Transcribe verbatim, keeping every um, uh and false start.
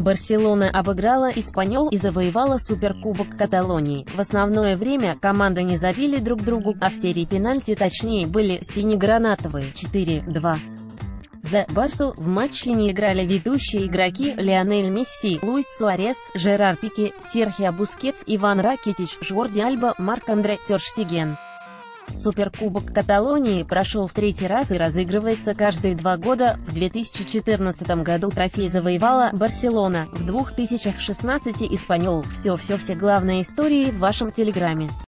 Барселона обыграла Эспаньол и завоевала Суперкубок Каталонии. В основное время команды не забили друг другу, а в серии пенальти точнее были синегранатовые четыре два. За Барсу в матче не играли ведущие игроки Лионель Месси, Луис Суарес, Жерар Пике, Серхио Бускетс, Иван Ракитич, Жорди Альба, Марк-Андре тер Штеген. Суперкубок Каталонии прошел в третий раз и разыгрывается каждые два года. В две тысячи четырнадцатом году трофей завоевала Барселона, в две тысячи шестнадцатом Эспаньол. Все-все-все главные истории в вашем телеграме.